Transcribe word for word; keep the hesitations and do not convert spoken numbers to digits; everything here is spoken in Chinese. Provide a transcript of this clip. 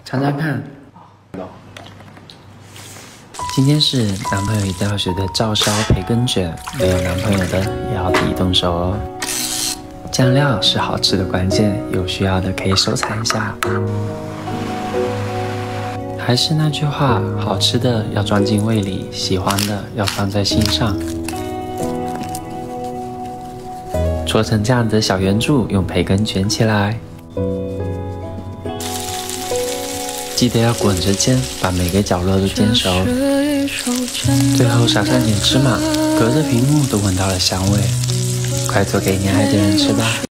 尝尝看。今天是男朋友一定要学的照烧培根卷，没有男朋友的也要自己动手哦。酱料是好吃的关键，有需要的可以收藏一下。还是那句话，好吃的要装进胃里，喜欢的要放在心上。搓成这样的小圆柱，用培根卷起来。记得要滚着煎，把每个角落都煎熟。最后撒上点芝麻，隔着屏幕都闻到了香味。快做给你爱的人吃吧。